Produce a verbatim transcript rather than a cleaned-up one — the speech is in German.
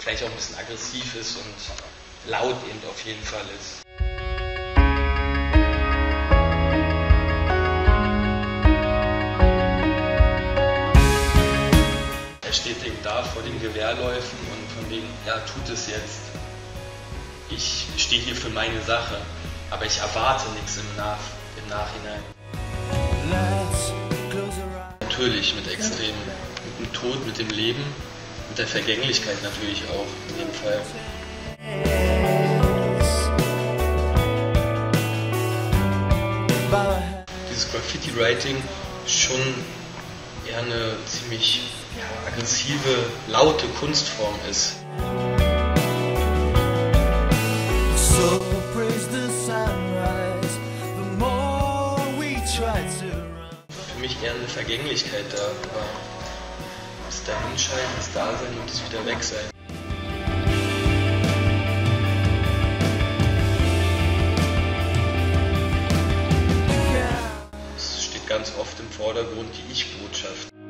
vielleicht auch ein bisschen aggressiv ist und laut eben auf jeden Fall ist. Er steht eben da vor den Gewehrläufen und von wegen, ja, tut es jetzt. Ich stehe hier für meine Sache, aber ich erwarte nichts im, Nach im Nachhinein. Natürlich mit Extremen, mit dem Tod, mit dem Leben, mit der Vergänglichkeit natürlich auch, in jedem Fall. Dieses Graffiti-Writing schon eher eine ziemlich ja, aggressive, laute Kunstform ist. Für mich eher eine Vergänglichkeit da, aber das Dahinscheiden, das Dasein und das wieder weg sein. Es steht ganz oft im Vordergrund die Ich-Botschaft.